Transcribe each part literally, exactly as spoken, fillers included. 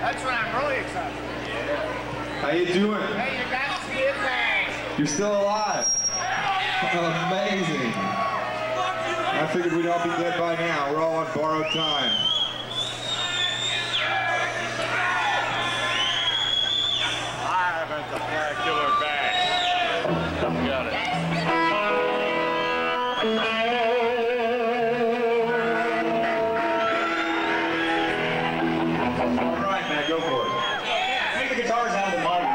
That's what I'm really excited for. Yeah. How you doing? Hey, you got some impact. You're still alive. Amazing. I figured we'd all be dead by now. We're all on borrowed time. I have a spectacular bag. Got it. All right, man, go for it. Take the guitars out of the monitor.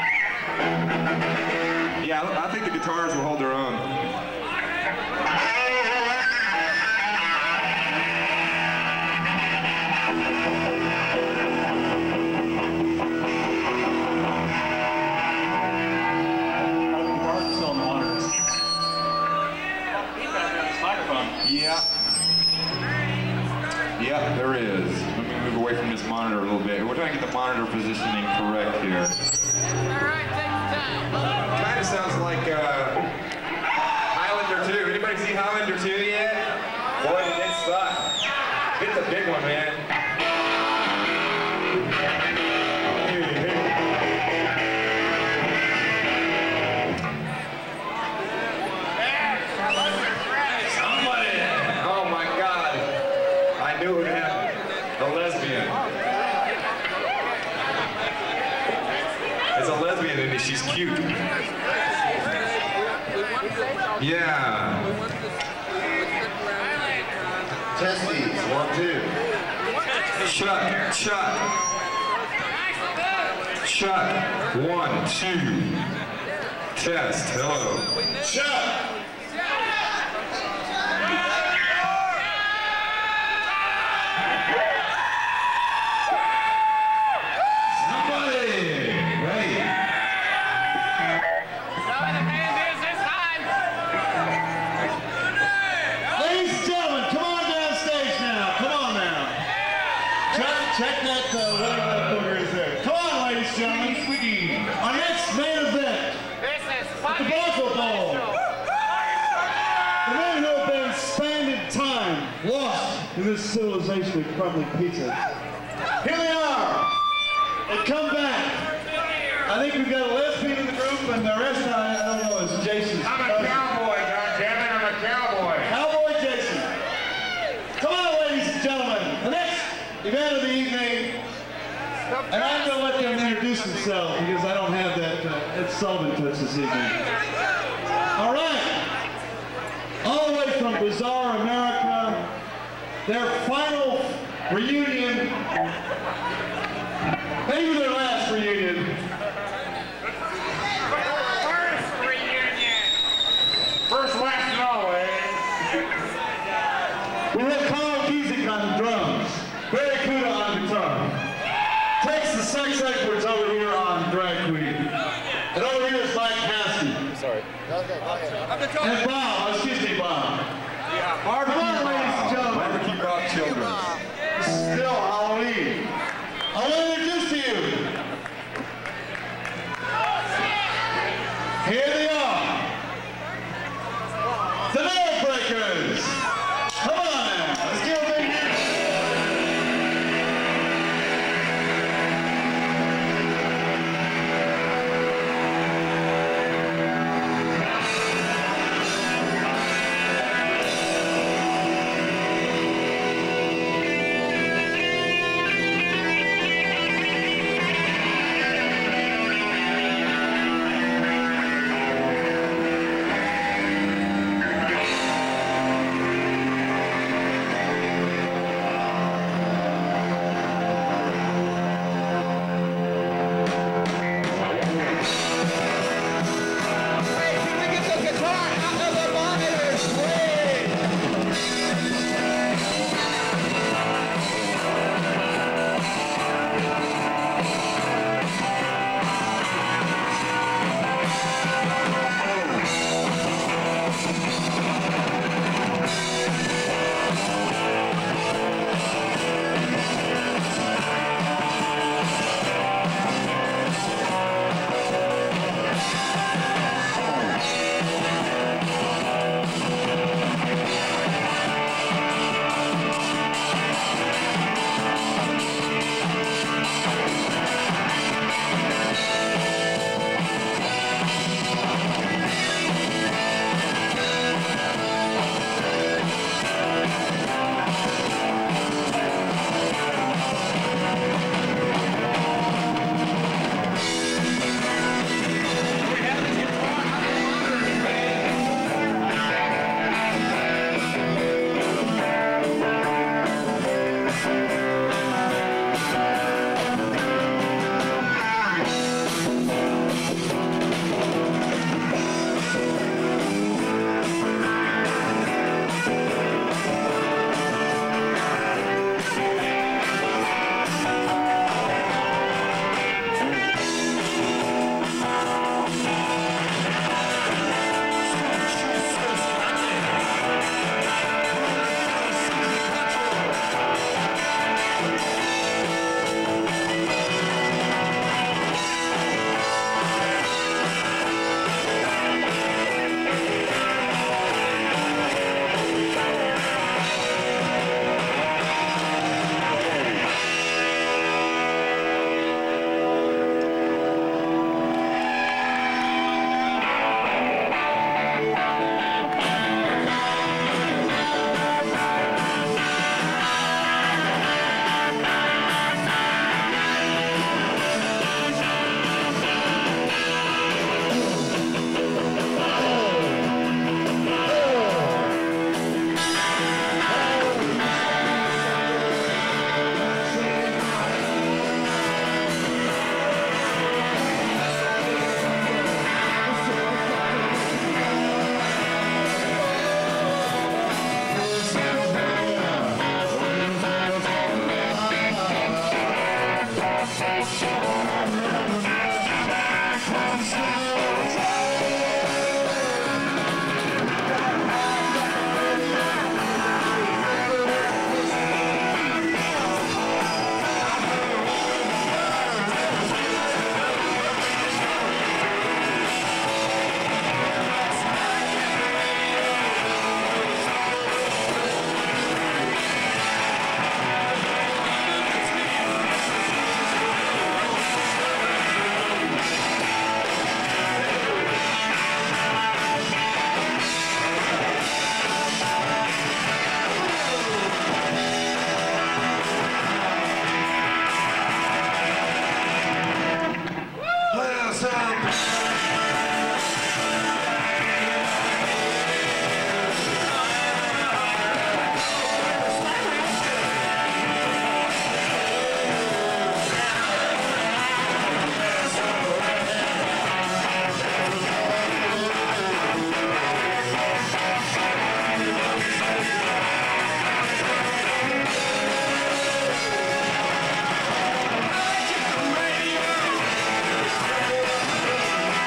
Yeah, I think the guitars will hold their own. Yeah. Yeah, there is. Let me move away from this monitor a little bit. We're trying to get the monitor positioning correct here. Alright, take your time. Kind of sounds like uh, Highlander two. Anybody see Highlander two yet? Boy, did it suck. Hit the big one, man. I knew it happened. A lesbian. It's a lesbian and she's cute. Yeah. Testes, one, two. Chuck, Chuck. Chuck, one, two. Test, hello. Chuck! Check that, uh, whatever that booger is there. Come on, ladies and gentlemen. Our next main event, the Bronco Bowl. The men who have been spending time lost in this civilization of crumbling pizzas. Here they are. They come back. I think we've got a lesbian in the group, and the rest, I, I don't know, is Jason. I'm a cowboy, goddammit, I'm a cowboy. Cowboy Jason. Come on, ladies and gentlemen. The next event of the evening, and I'm going to let them introduce themselves because I don't have that uh, Ed Sullivan touch this evening. All right, all the way from Bizarre America, their final reunion, maybe their last reunion. First reunion. First, last, and always. We have Carl Giesick on the drums. Barry Kuda on guitar. Takes the sex experts over here on drag queen. And over here is Mike Haskey. Sorry. Okay, go ahead. And Bob, excuse me, Bob. Yeah, Come on, ladies and gentlemen. Barbecue Rock Children. This is still Halloween. I want to introduce to you. Here they are. The Nervebreakers. Come on now. Let's give them a big hand. Thank you.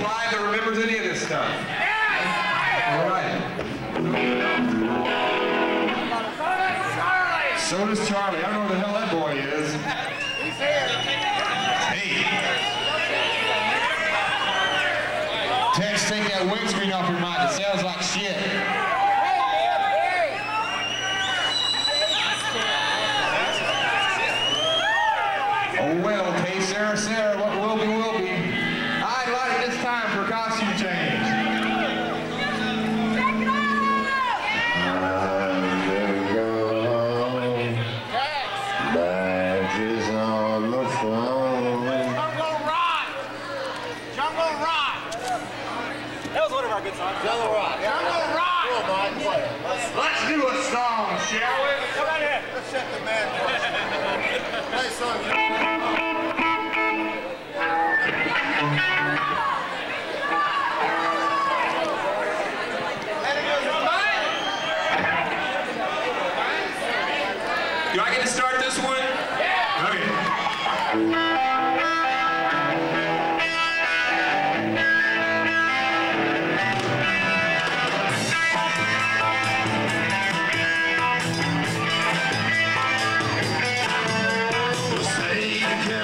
live that remembers any of this stuff? All right. So does Charlie. I don't know where the hell that boy is. He's here. Hey. Tex, take that windscreen off your mic. It sounds like shit. Oh well, okay, Sarah, Sarah, what will be, will be. I'd like it this time for a costume change. Badges on the phone. Jungle Rock. Jungle Rock. That was one of our good songs. Jungle Rock. Jungle Rock. Come on, Mike, play it. Let's, Let's do a song, shall we? Come on in. let's check the man first. Play a song. Do I get to start this one? Yeah. Okay. Say you can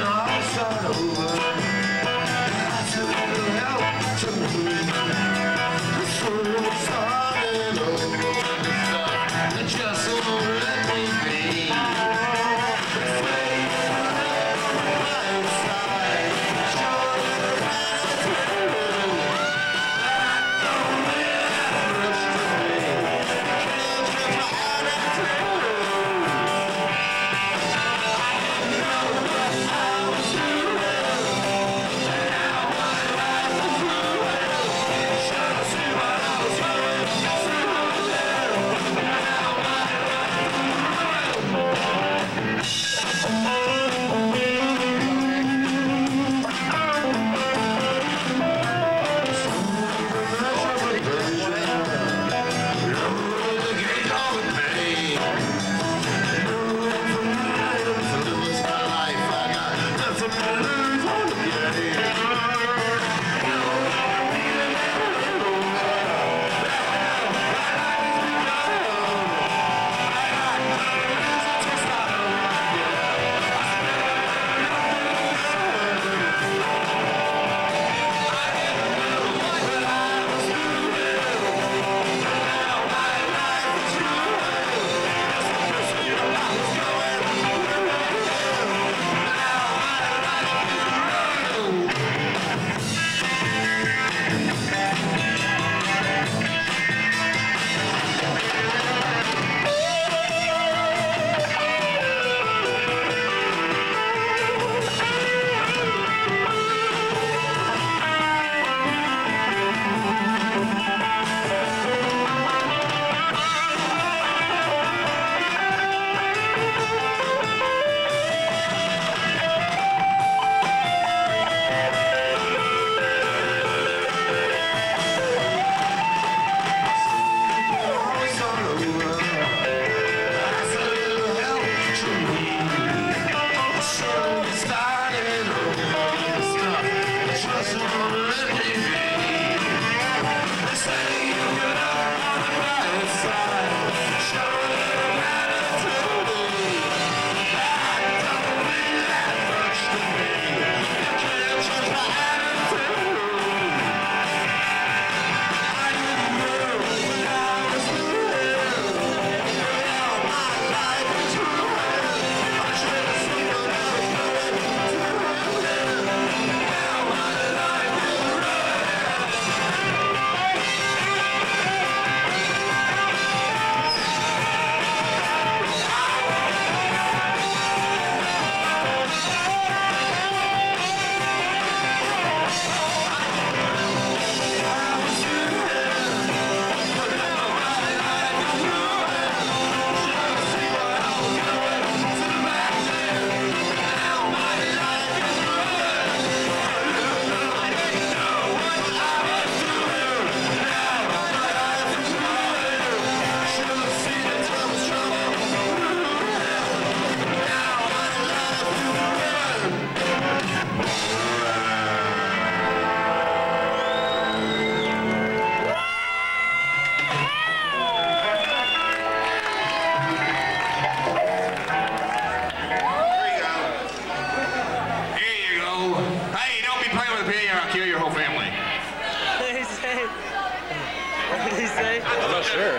What did he say? I'm not sure.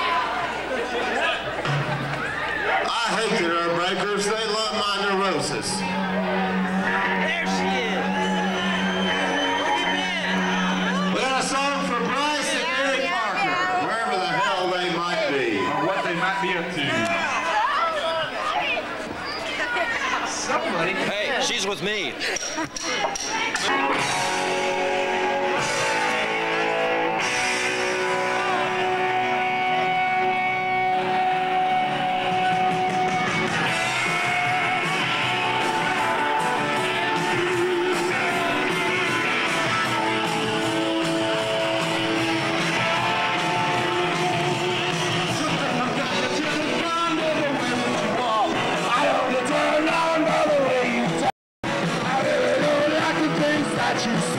I hate the Nervebreakers. They love my neurosis. There she is. Where you been? We got a song for Bryce and Eric Parker, wherever the hell they might be. Or what they might be up to. Somebody. Hey, she's with me. I don't turn on by the way you talk. I really don't like the things that you say.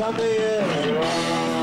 Something is wrong.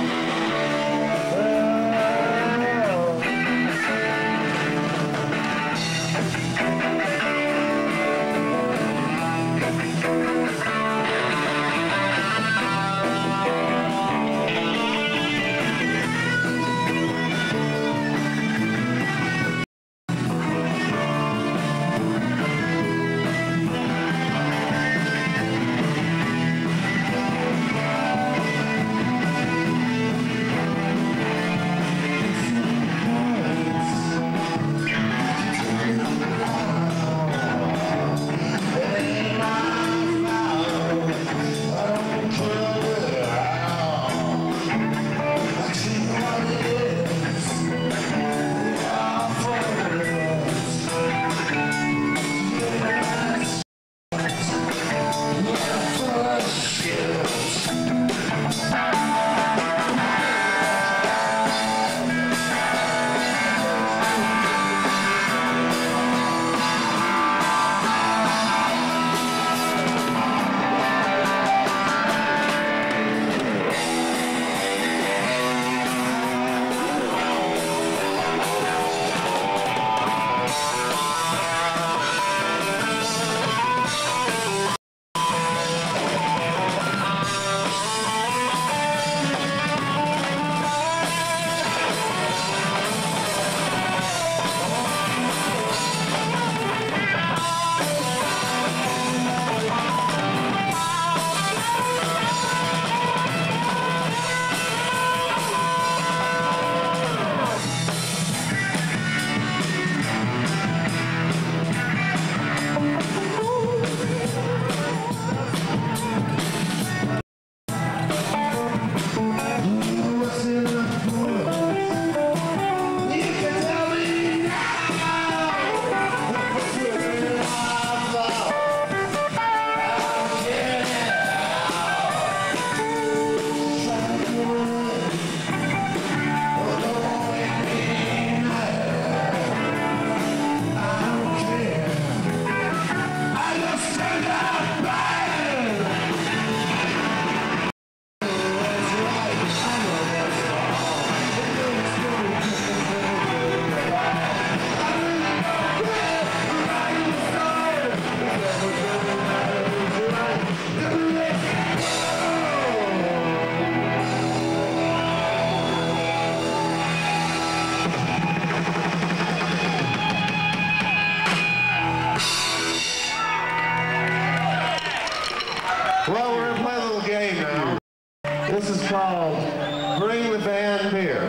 Well, we're gonna play a little game now. This is called Bring the Band Beer.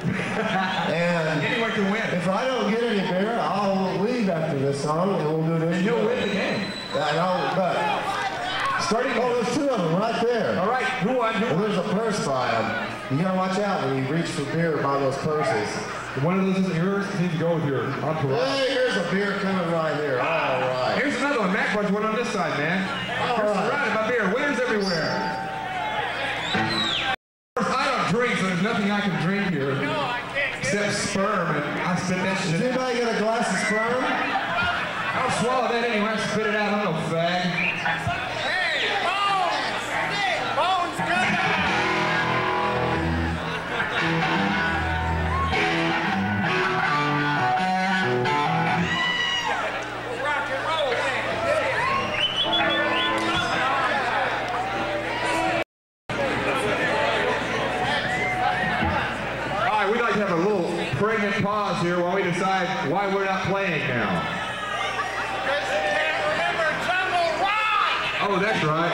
And Anyone can win. if I don't get any beer, I'll leave after this song and we'll do this. And you'll win the game. I know, but Starting. oh, there's two of them right there. All right. Who won? Who Well, won? there's a purse by them. You gotta watch out when you reach for beer by those purses. One of those isn't yours. You need to go with your entourage. Hey, here's a beer coming right here. All right. Here's another one. Mac wants one on this side, man. All Here's right. right. My beer. Winners everywhere. I don't drink, so there's nothing I can drink here. No, I can't get Except sperm, and I spit that Does shit out. anybody get a glass of sperm? I'll swallow that anyway. I spit it out. I'm no fag. Hey, Bones! Bones, good! Rock and roll, All right, we'd like to have a little pregnant pause here while we decide why we're not playing now. Because you can't remember Jungle Ride! Oh, that's right.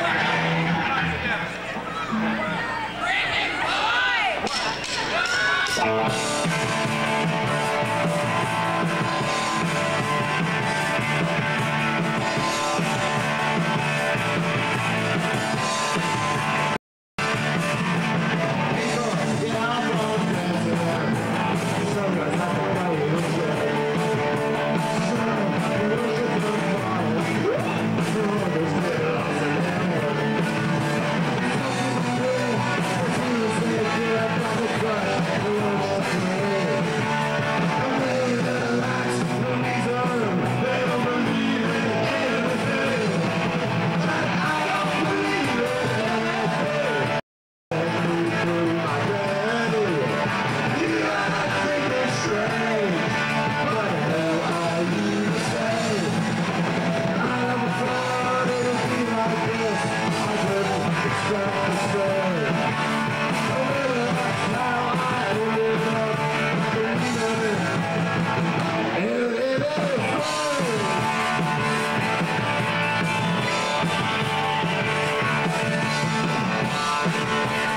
Thank you.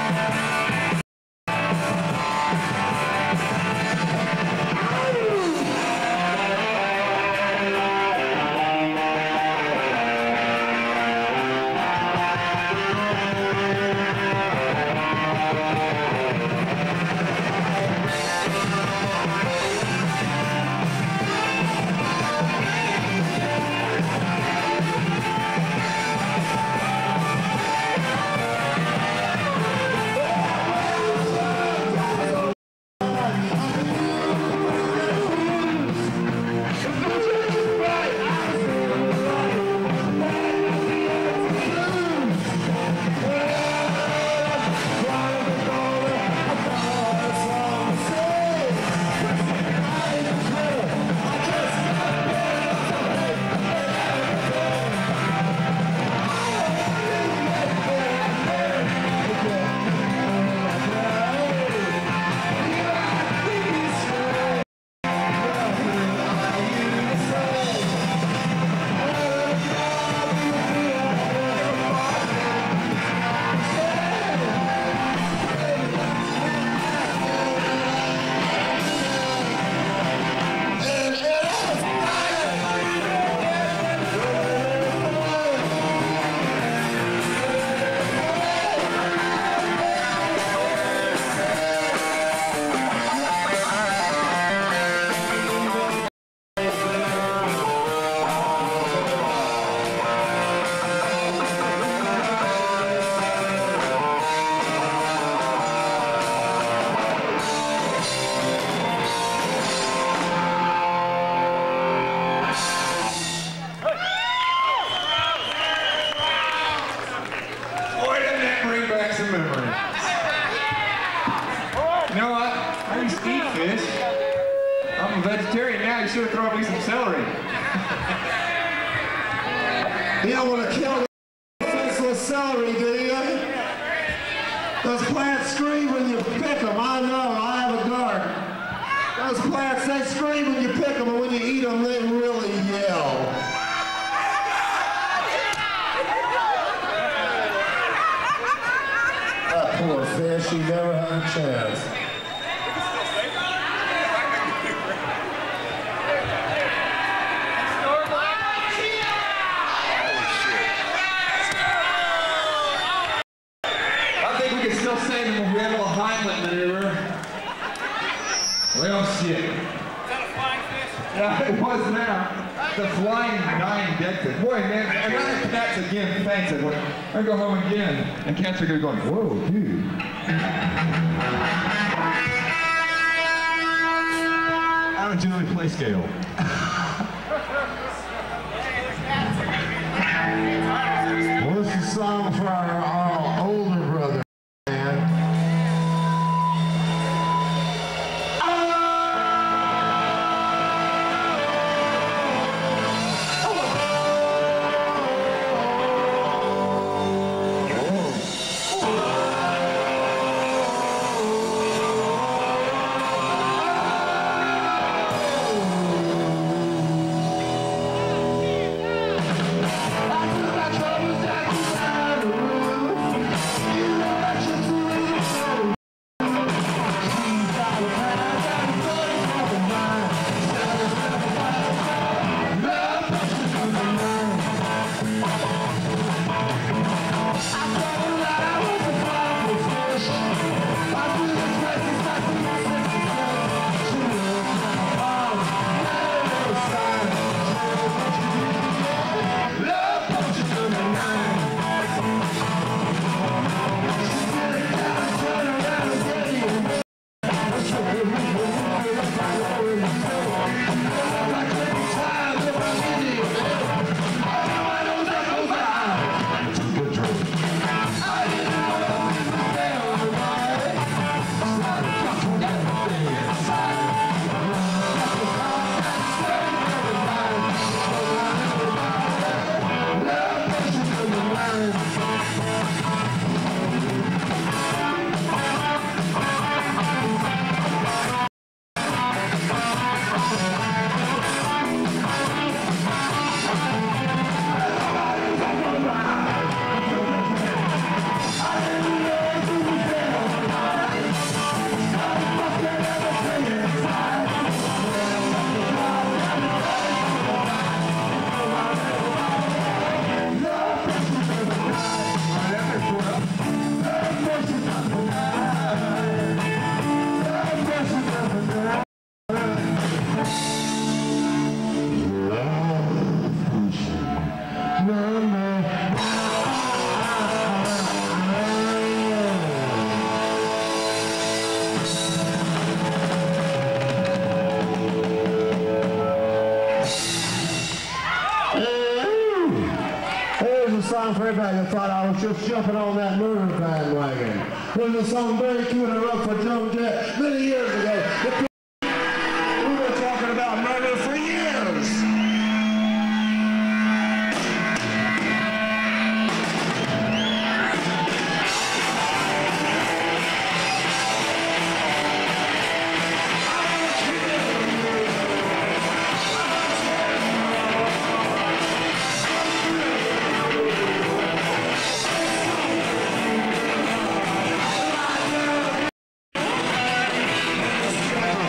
I'm a vegetarian now. You should have thrown me some celery. You don't want to kill the faceless celery, do you? Those plants scream when you pick them. I know. I have a garden. Those plants, they scream when you pick them, and when you eat them, they really yell. That poor fish, he never had a chance. Still saying that we have a little Heimlich maneuver. Well, shit. Is that a flying fish? Yeah, it was now. The flying nine dead fish. Boy, man, I'm gonna catch again. Thanks. I'm gonna go home again. And cats are gonna go, whoa, dude. I don't generally play scale. Well, this is a song for our, our older brother. song for everybody that thought I was just jumping on that murder bandwagon. It was a song very cute and rough for Joan Jett many years ago. We were talking about murder for years. Come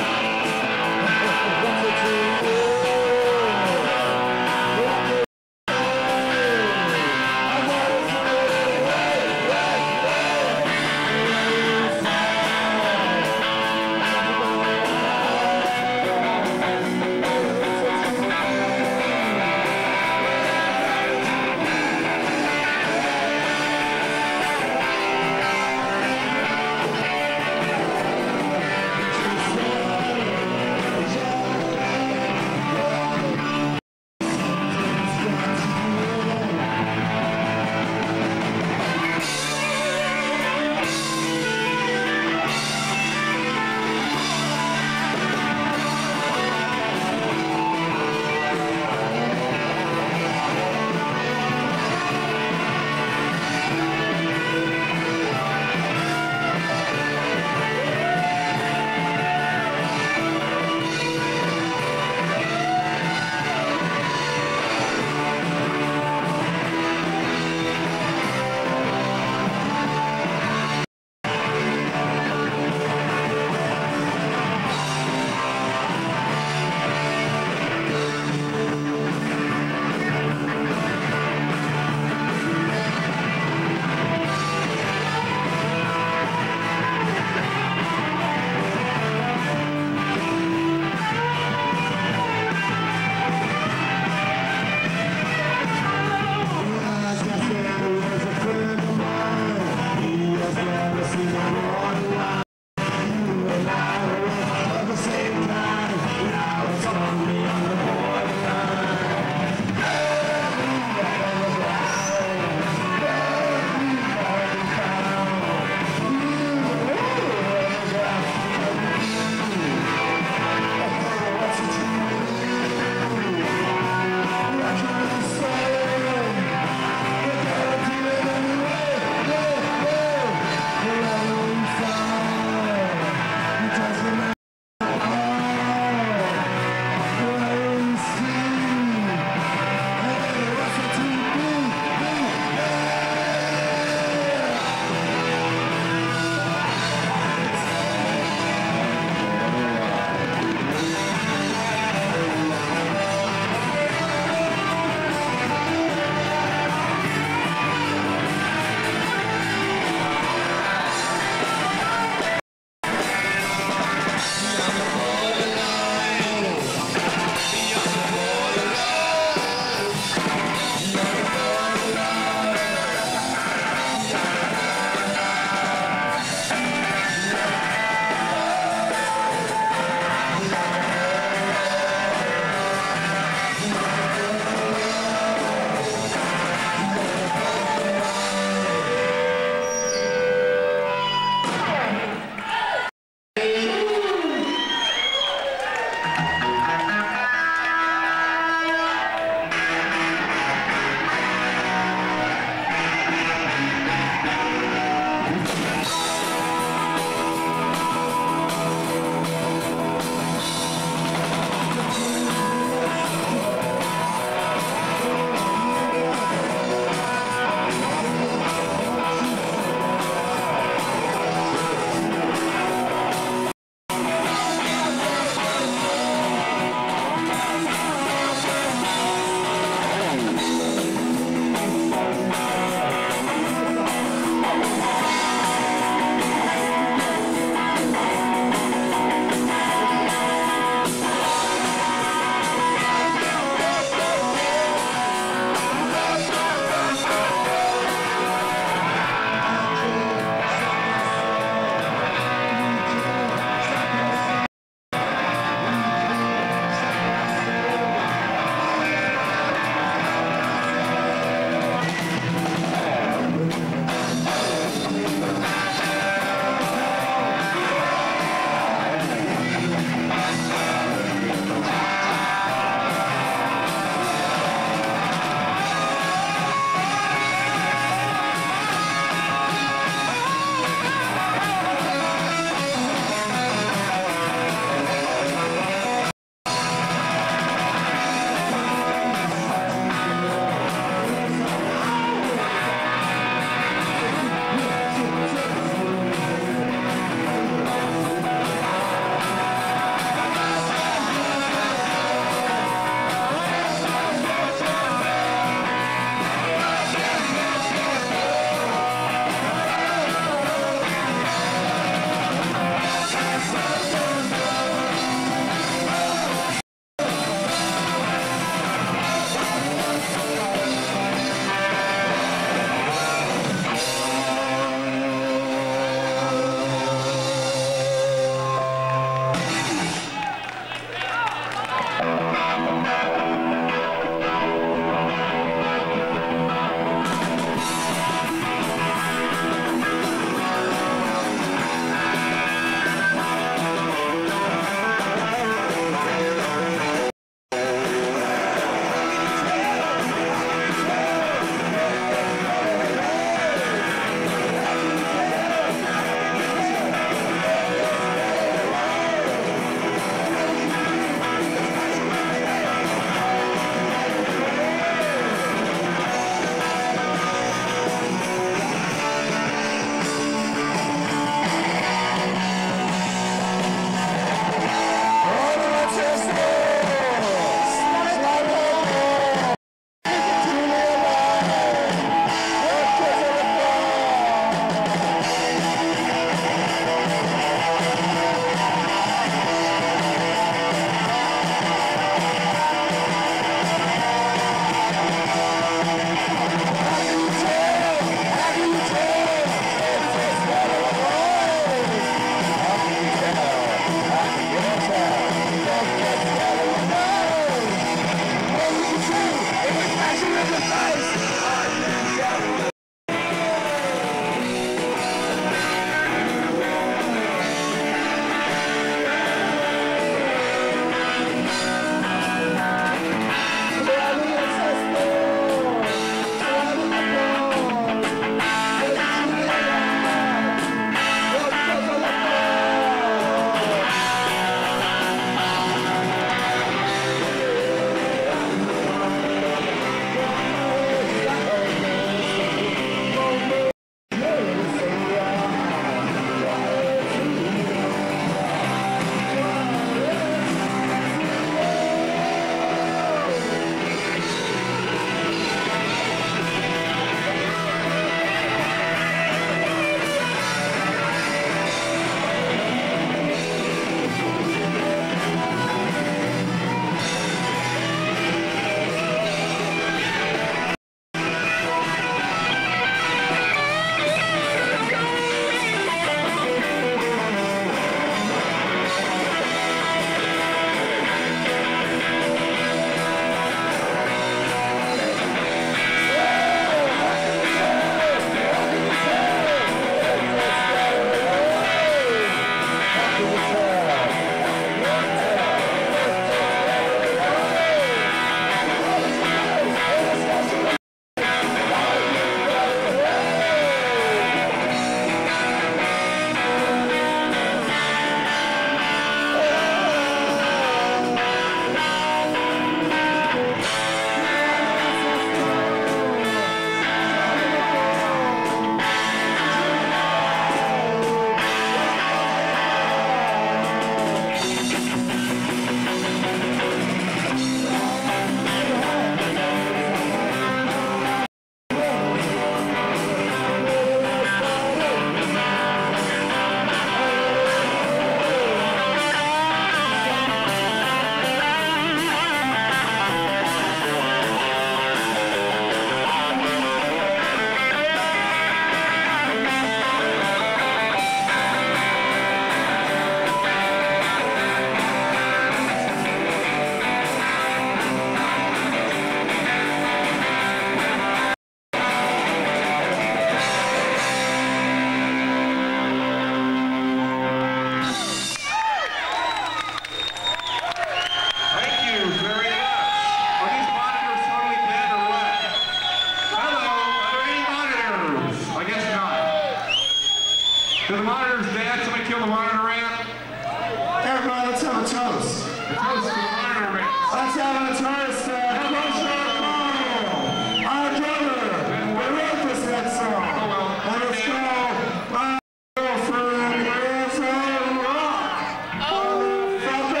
Let's have a toast. Uh, how about Sean Carl, our drummer? We wrote this next song. And it's called My Girlfriend Is a Rock. Oh, fucker.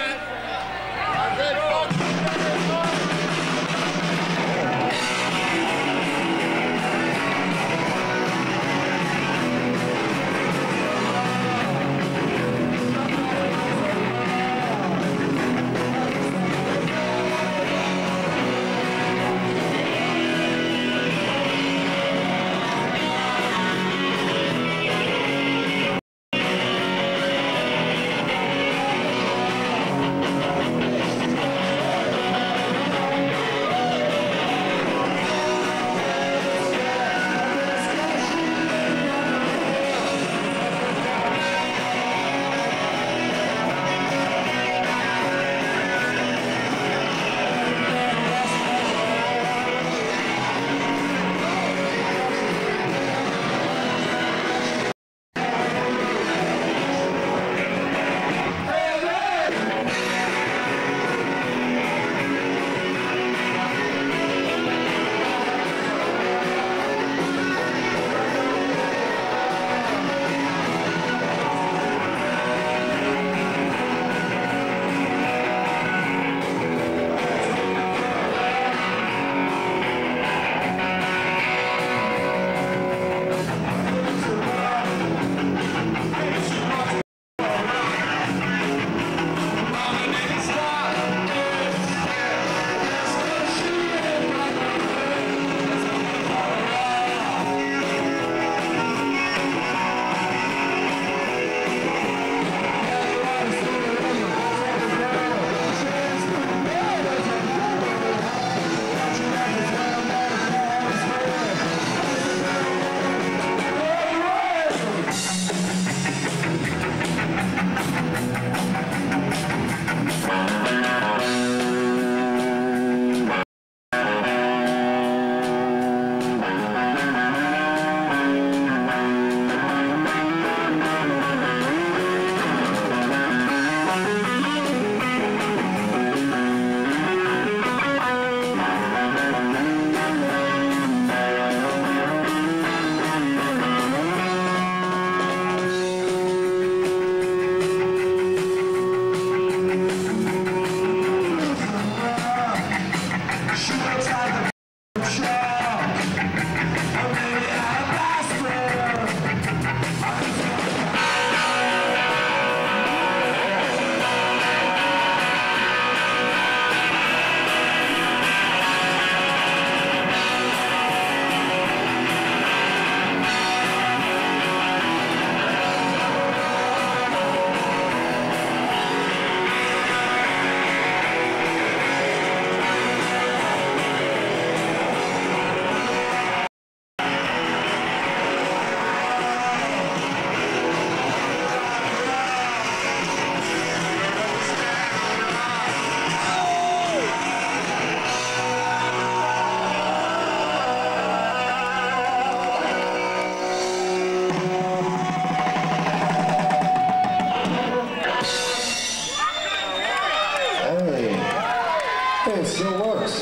It still works.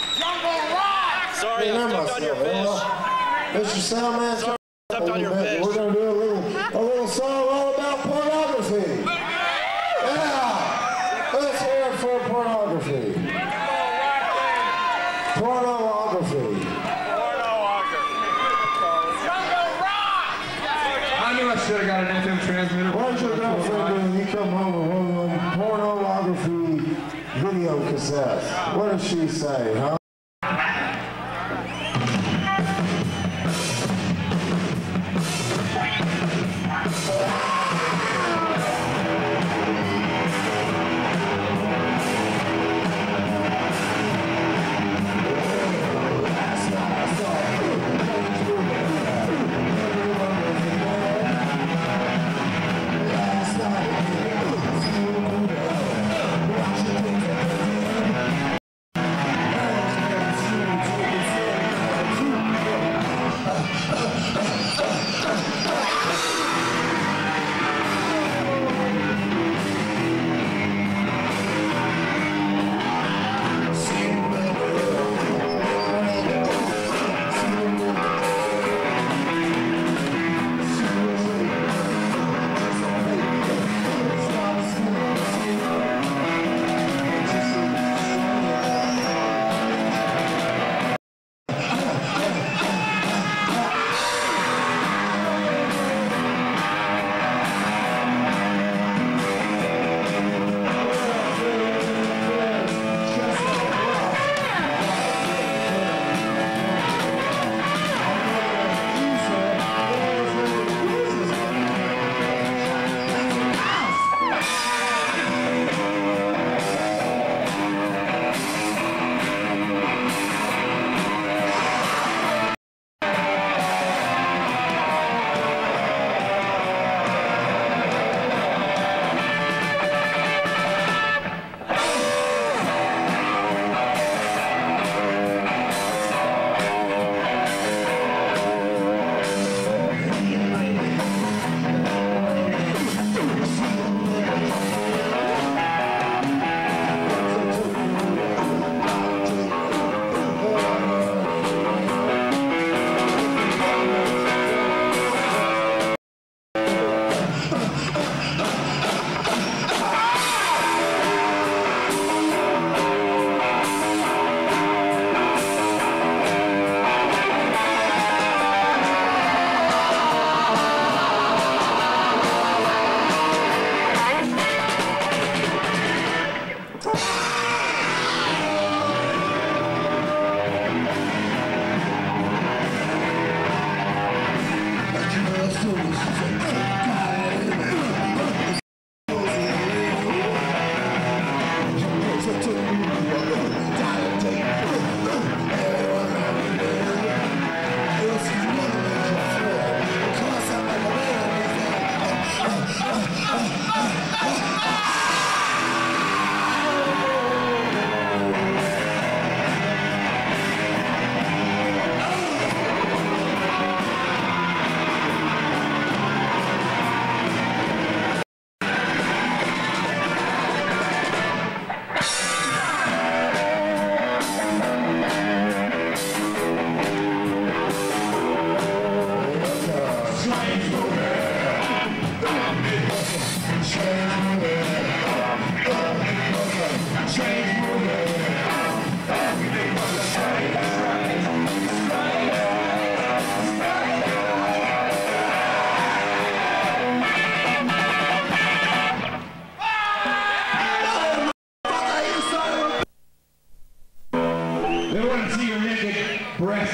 Sorry, I stepped on your fish. Mister Soundman, Sorry, I stepped on your fish. We're going to do a little, a little song all about pornography. Yeah! Let's hear it for pornography. Pornography. I knew I should have got an F M transmitter. What's your girlfriend doing? You come home with one of them pornography video cassettes. What does she say, huh?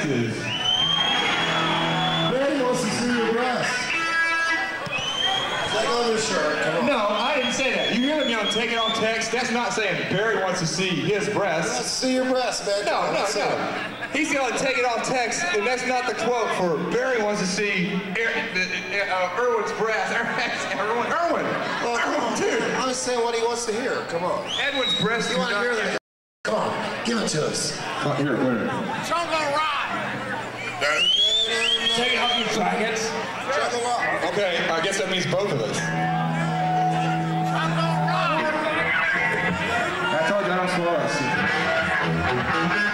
is. Barry wants to see your breast. Take off your shirt. Come on. No, I didn't say that. You hear me on Take It Off text? That's not saying Barry wants to see his breasts. Let's see your breast, man. No, Come on, no, let's see it. no. He's gonna take it off text, and that's not the quote for Barry wants to see er, uh, Erwin's breast. Erwin, Erwin, Well, come Erwin on. too. I'm just saying what he wants to hear. Come on. Edwin's breast. You want to hear that? Come on. Give it to us. Oh, here, wait. Jungle Rock. Take it off, you faggots. Jungle Rock. Okay, I guess that means both of us. Jungle Rock. I told you I don't swallow that shit.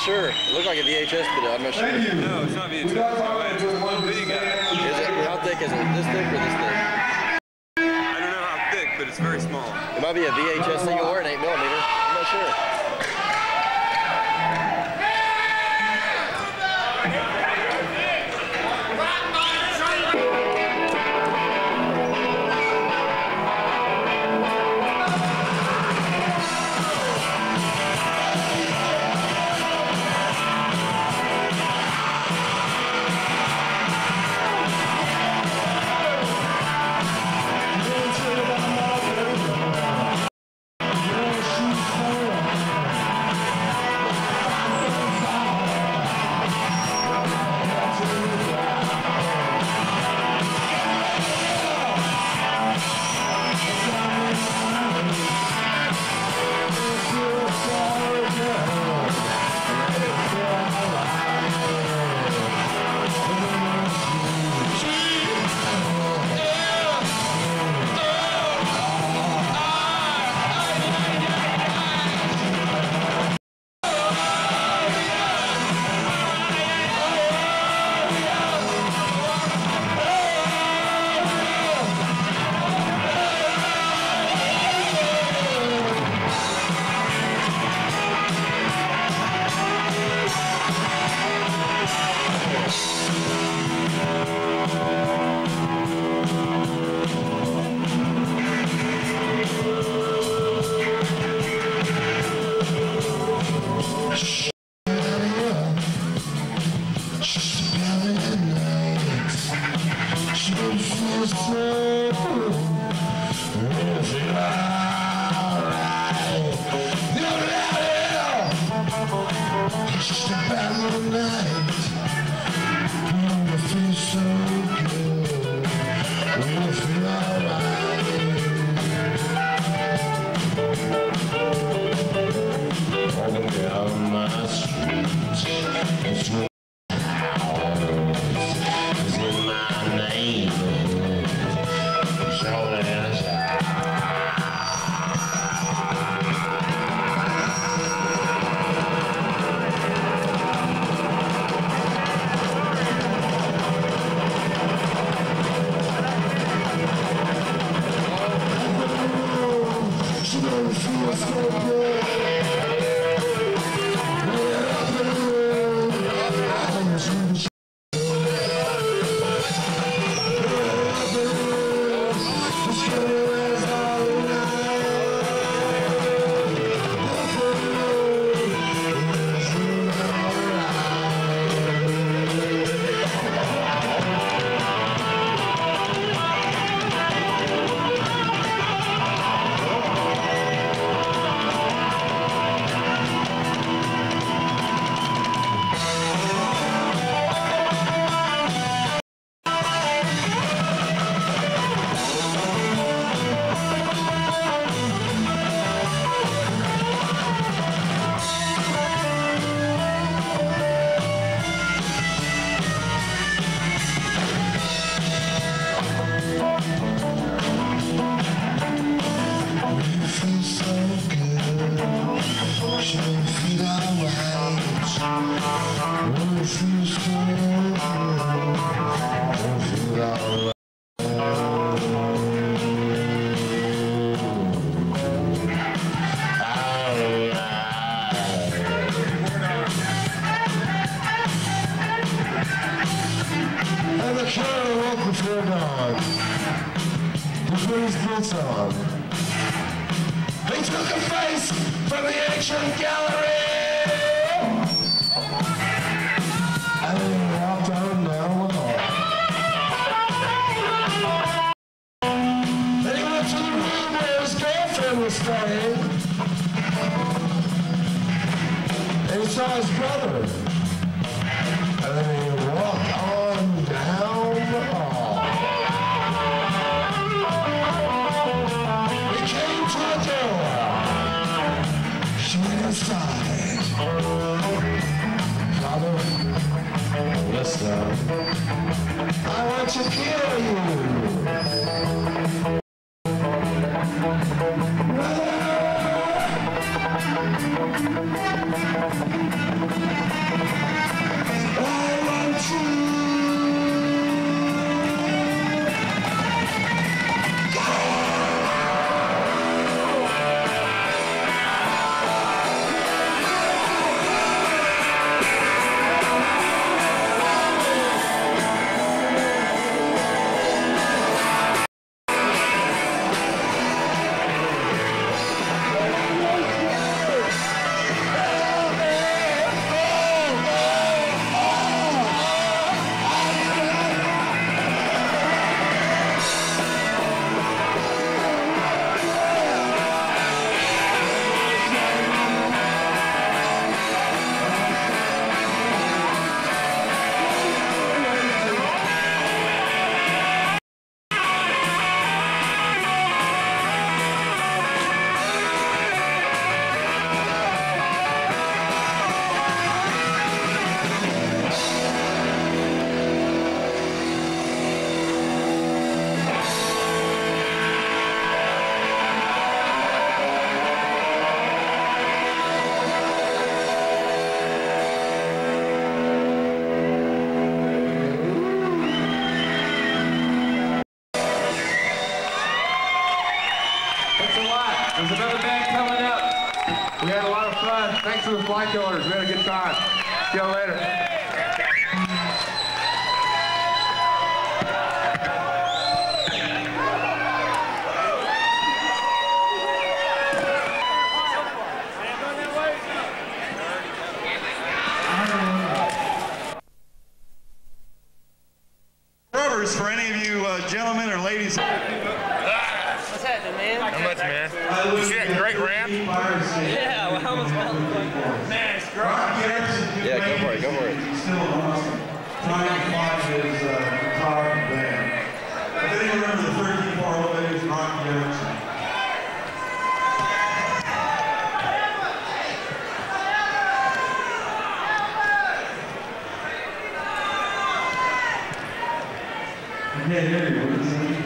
sure. It looked like a V H S, but I'm not sure. Thank you. No, it's not V H S. It's a little bitty guy. Is it? How thick is it? This thick or this thick? I don't know how thick, but it's very small. It might be a V H S single or an eight millimeter. I'm not sure. Brother! There's another band coming up. We had a lot of fun. Thanks to the Fly Killers. We had a good time. See y'all later. Rubbers for any of you uh, gentlemen or ladies. What's happening, man? How much, man? You see that great ramp? Yeah, well, how much fun? Man, it's great. Yeah, go for it, go for it. Still awesome. Trying to find his uh, guitar band. I think you remember the thirteen bar old ladies, Rocky Jackson. Yeah, there you go.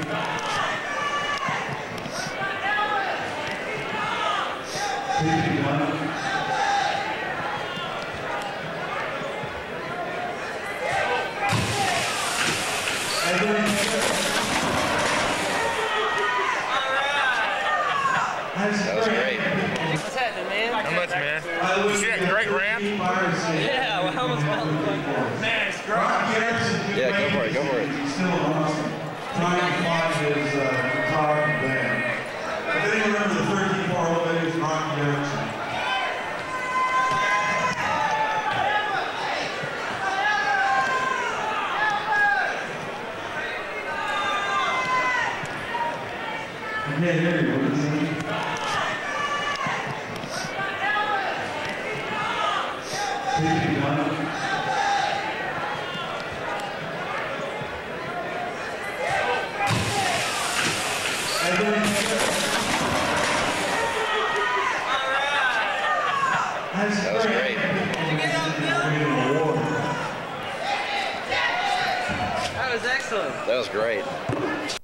That was great. What's happening, man? How much, man? You see that great ramp? Yeah, well, how much fun? Man, it's great. Yeah, go for it, go for it. Still awesome. Trying to find his uh, guitar band. I think you remember the thirteen bar old ladies, Rocky Jackson. Yeah, there you go. That was great. That was excellent. That was great.